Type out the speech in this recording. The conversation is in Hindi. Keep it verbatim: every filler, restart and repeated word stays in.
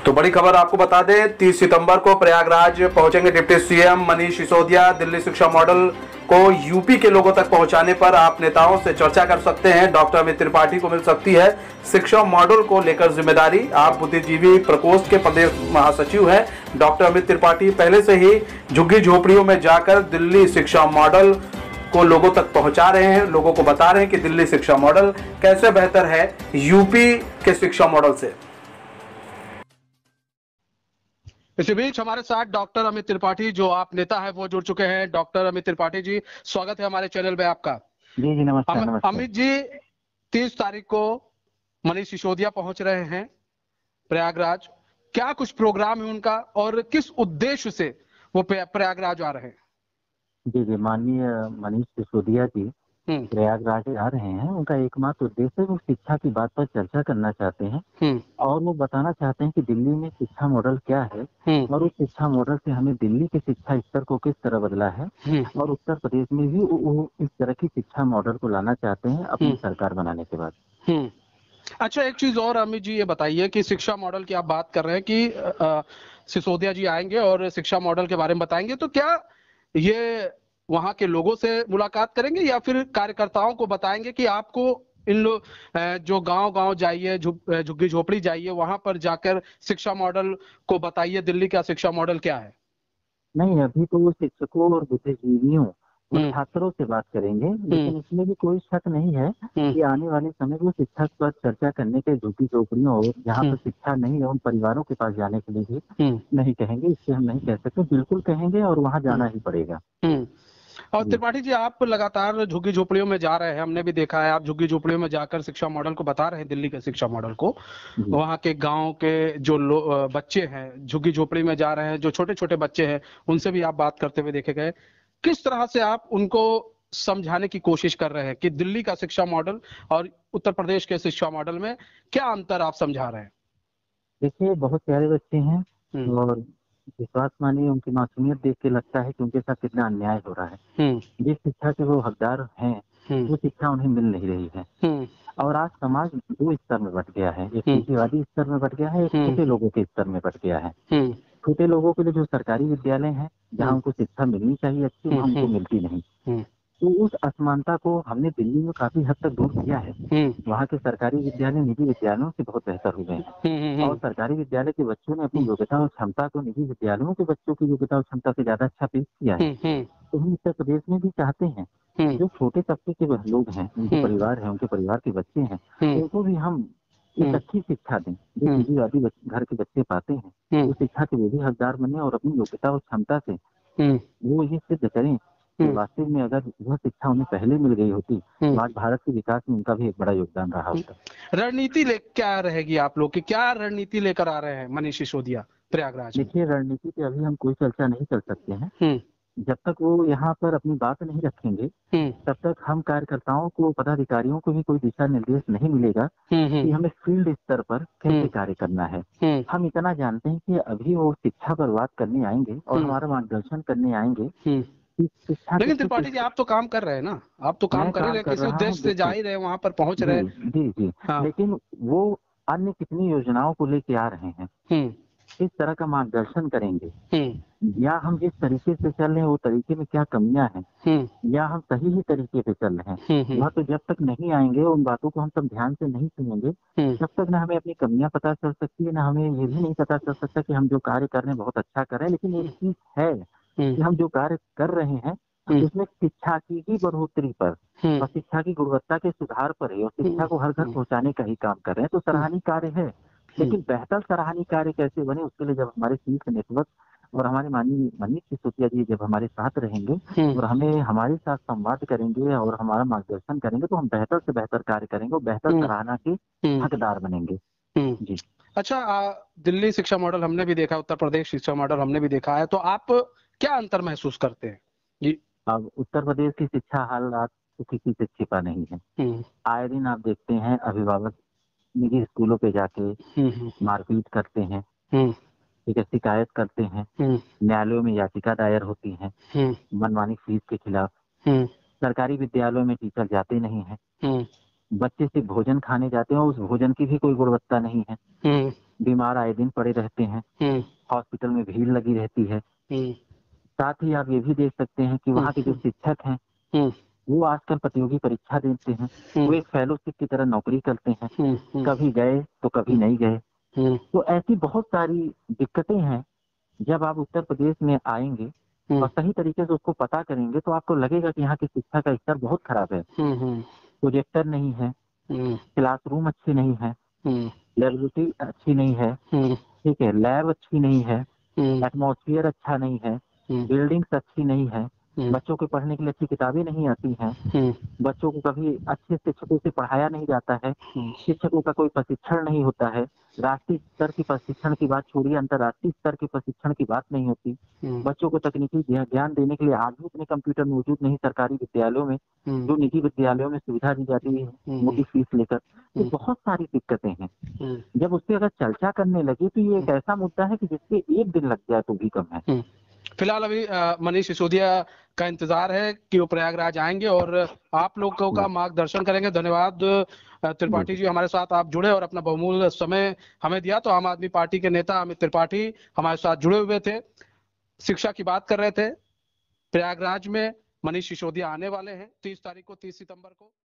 तो बड़ी खबर आपको बता दें, तीस सितंबर को प्रयागराज पहुंचेंगे डिप्टी सीएम मनीष सिसोदिया। दिल्ली शिक्षा मॉडल को यूपी के लोगों तक पहुंचाने पर आप नेताओं से चर्चा कर सकते हैं। डॉक्टर अमित त्रिपाठी को मिल सकती है शिक्षा मॉडल को लेकर जिम्मेदारी। आप बुद्धिजीवी प्रकोष्ठ के प्रदेश महासचिव हैं। डॉक्टर अमित त्रिपाठी पहले से ही झुग्गी झोपड़ियों में जाकर दिल्ली शिक्षा मॉडल को लोगों तक पहुंचा रहे हैं, लोगों को बता रहे हैं कि दिल्ली शिक्षा मॉडल कैसे बेहतर है यूपी के शिक्षा मॉडल से। इसी बीच हमारे साथ डॉक्टर अमित त्रिपाठी, जो आप नेता है, वो जुड़ चुके हैं। डॉक्टर अमित त्रिपाठी जी, स्वागत है हमारे चैनल में आपका। जी जी नमस्कार। अम, नमस्कार अमित जी, तीस तारीख को मनीष सिसोदिया पहुंच रहे हैं प्रयागराज। क्या कुछ प्रोग्राम है उनका और किस उद्देश्य से वो प्रयागराज आ रहे हैं? जी जी माननीय मनीष सिसोदिया जी प्रयागराज आ रहे हैं। उनका एकमात्र उद्देश्य है वो शिक्षा की बात पर चर्चा करना चाहते हैं और वो बताना चाहते हैं कि दिल्ली में शिक्षा मॉडल क्या है और उस शिक्षा मॉडल से हमें दिल्ली के शिक्षा स्तर को किस तरह बदला है और उत्तर प्रदेश में भी वो, वो इस तरह की शिक्षा मॉडल को लाना चाहते हैं अपनी सरकार बनाने के बाद। अच्छा, एक चीज और अमित जी ये बताइए कि शिक्षा मॉडल की आप बात कर रहे हैं कि सिसोदिया जी आएंगे और शिक्षा मॉडल के बारे में बताएंगे, तो क्या ये वहां के लोगों से मुलाकात करेंगे या फिर कार्यकर्ताओं को बताएंगे कि आपको इन लोग जो गांव गांव जाइए, झुग्गी झोपड़ी जाइए, वहां पर जाकर शिक्षा मॉडल को बताइए दिल्ली का शिक्षा मॉडल क्या है? नहीं, अभी तो वो शिक्षकों और बुद्धिजीवियों और छात्रों से बात करेंगे, लेकिन इसमें भी कोई शक नहीं है कि आने वाले समय में शिक्षा पर चर्चा करने के झुग्गी झोपड़ियों और जहाँ पर शिक्षा नहीं है उन परिवारों के पास जाने के लिए भी नहीं कहेंगे। इससे हम नहीं कह सकते, बिल्कुल कहेंगे और वहाँ जाना ही पड़ेगा। और त्रिपाठी जी, आप लगातार झुग्गी झोपड़ियों में जा रहे हैं, हमने भी देखा है, आप झुग्गी झोपड़ियों में जाकर शिक्षा मॉडल को बता रहे हैं, दिल्ली के शिक्षा मॉडल को। वहाँ के गांव के जो बच्चे हैं झुग्गी झोपड़ी में जा रहे हैं, जो छोटे छोटे बच्चे हैं, उनसे भी आप बात करते हुए देखे गए। किस तरह से आप उनको समझाने की कोशिश कर रहे हैं कि दिल्ली का शिक्षा मॉडल और उत्तर प्रदेश के शिक्षा मॉडल में क्या अंतर आप समझा रहे हैं? देखिए, बहुत प्यारे बच्चे हैं और विश्वास मानिए उनकी मासूमियत देख के लगता है कि उनके साथ कितना अन्याय हो रहा है। जिस शिक्षा के वो हकदार हैं वो शिक्षा उन्हें मिल नहीं रही है और आज समाज दो स्तर में बट गया है, एक पूंजीवादी स्तर में बट गया है, एक छोटे लोगों के स्तर में बट गया है। छोटे लोगों के लिए जो सरकारी विद्यालय हैं जहाँ उनको शिक्षा मिलनी चाहिए अच्छी, वहाँ उनको मिलती नहीं। तो उस असमानता को हमने दिल्ली में काफी हद तक दूर किया है। वहाँ के सरकारी विद्यालय निजी विद्यालयों से बहुत बेहतर हो गए हैं और सरकारी विद्यालय के बच्चों ने अपनी योग्यता और क्षमता को निजी विद्यालयों के बच्चों की योग्यता और क्षमता से ज्यादा अच्छा पेश किया है। तो हम उत्तर प्रदेश में भी चाहते हैं जो छोटे तबके के लोग हैं, उनके परिवार है, उनके परिवार के बच्चे हैं, उनको भी हम एक अच्छी शिक्षा दें जो निजीवादी घर के बच्चे पाते हैं। उस शिक्षा के वो भी हकदार बने और अपनी योग्यता और क्षमता से वो ये सिद्ध करें कि वास्तव में अगर वह शिक्षा उन्हें पहले मिल गई होती तो आज भारत के विकास में उनका भी एक बड़ा योगदान रहा होता। रणनीति ले क्या रहेगी आप लोग की? क्या रणनीति लेकर आ रहे हैं मनीष सिसोदिया प्रयागराज? देखिए, रणनीति पे अभी हम कोई चर्चा नहीं कर सकते हैं। जब तक वो यहाँ पर अपनी बात नहीं रखेंगे तब तक हम कार्यकर्ताओं को, पदाधिकारियों को भी कोई दिशा निर्देश नहीं मिलेगा कि हमें फील्ड स्तर पर कैसे कार्य करना है। हम इतना जानते हैं कि अभी वो शिक्षा पर बात करने आएंगे और हमारा मार्गदर्शन करने आएंगे। लेकिन त्रिपाठी जी, आप तो काम कर रहे हैं ना, आप तो काम कर रहे हैं, किसी उद्देश्य से जा ही रहे हैं, वहाँ पर पहुँच रहे हैं। जी जी, लेकिन वो अन्य कितनी योजनाओं को लेके आ रहे हैं, इस तरह का मार्गदर्शन करेंगे या हम जिस तरीके से चल रहे हैं वो तरीके में क्या कमियां हैं या हम सही ही तरीके पे चल रहे हैं, वह तो जब तक नहीं आएंगे, उन बातों को हम सब ध्यान से नहीं सुनेंगे, तब तक ना हमें अपनी कमियां पता चल सकती है, ना हमें ये भी नहीं पता चल सकता कि हम जो कार्य कर रहे हैं बहुत अच्छा कर रहे हैं। लेकिन एक चीज है कि हम जो कार्य कर रहे हैं उसमें शिक्षा की ही बढ़ोतरी पर और शिक्षा की गुणवत्ता के सुधार पर है और शिक्षा को हर घर पहुंचाने का ही काम कर रहे हैं। तो सराहनीय कार्य है, लेकिन बेहतर सराहनीय कार्य कैसे बने उसके लिए जब हमारे शीर्ष नेतृत्व और हमारे माननीय मनीष सिसोदिया जी जब हमारे साथ रहेंगे और हमें हमारे साथ संवाद करेंगे और हमारा मार्गदर्शन करेंगे तो हम बेहतर से बेहतर कार्य करेंगे और बेहतर सराहना के हकदार बनेंगे। जी। अच्छा, दिल्ली शिक्षा मॉडल हमने भी देखा, उत्तर प्रदेश शिक्षा मॉडल हमने भी देखा है, तो आप क्या अंतर महसूस करते हैं? जी, अब उत्तर प्रदेश की शिक्षा हालात तो किसी से छिपा नहीं है। आए दिन आप देखते हैं अभिभावक निजी स्कूलों पे जाके मारपीट करते हैं, ठीक है, शिकायत करते हैं, न्यायालयों में याचिका दायर होती है मनमानी फीस के खिलाफ। सरकारी विद्यालयों में टीचर जाते नहीं है, बच्चे से भोजन खाने जाते हैं और उस भोजन की भी कोई गुणवत्ता नहीं है। बीमार आए दिन पड़े रहते हैं, हॉस्पिटल में भीड़ लगी रहती है। साथ ही आप ये भी देख सकते हैं कि वहाँ के जो शिक्षक हैं वो आजकल प्रतियोगी परीक्षा देते हैं, वो एक फेलोशिप की तरह नौकरी करते हैं, कभी गए तो कभी नहीं गए। तो ऐसी बहुत सारी दिक्कतें हैं। जब आप उत्तर प्रदेश में आएंगे और सही तरीके से उसको पता करेंगे तो आपको लगेगा कि यहाँ की शिक्षा का स्तर बहुत खराब है। प्रोजेक्टर नहीं है, क्लासरूम अच्छी नहीं है, लेबोरेटरी अच्छी नहीं है, ठीक है, लैब अच्छी नहीं है, एटमॉस्फेयर अच्छा नहीं है, बिल्डिंग्स अच्छी नहीं है, बच्चों के पढ़ने के लिए अच्छी किताबें नहीं आती हैं, बच्चों को कभी अच्छे शिक्षकों से पढ़ाया नहीं जाता है, शिक्षकों का कोई प्रशिक्षण नहीं होता है, राष्ट्रीय स्तर की प्रशिक्षण की बात छोड़िए, अंतर्राष्ट्रीय स्तर के प्रशिक्षण की बात नहीं होती। बच्चों को तकनीकी ज्ञान देने के लिए आज भी इतने कंप्यूटर मौजूद नहीं सरकारी विद्यालयों में, जो निजी विद्यालयों में सुविधा दी जाती है मोटी फीस लेकर। तो बहुत सारी दिक्कतें हैं। जब उस पर अगर चर्चा करने लगे तो ये एक ऐसा मुद्दा है कि जिसपे एक दिन लग जाए तो भी कम है। फिलहाल अभी मनीष सिसोदिया का इंतजार है कि वो प्रयागराज आएंगे और आप लोगों का मार्गदर्शन करेंगे। धन्यवाद त्रिपाठी जी, हमारे साथ आप जुड़े और अपना बहुमूल्य समय हमें दिया। तो आम आदमी पार्टी के नेता अमित त्रिपाठी हमारे साथ जुड़े हुए थे, शिक्षा की बात कर रहे थे। प्रयागराज में मनीष सिसोदिया आने वाले हैं तीस तारीख को, तीस सितंबर को।